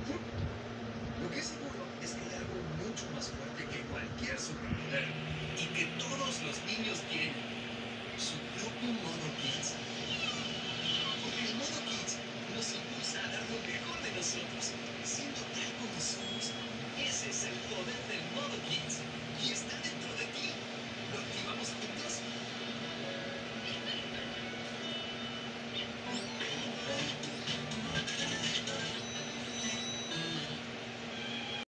Ya. Lo que es seguro es que hay algo mucho más fuerte que cualquier superpoder y que todos los niños tienen. Su propio modo Kids. Porque el modo Kids nos impulsa a dar lo mejor de nosotros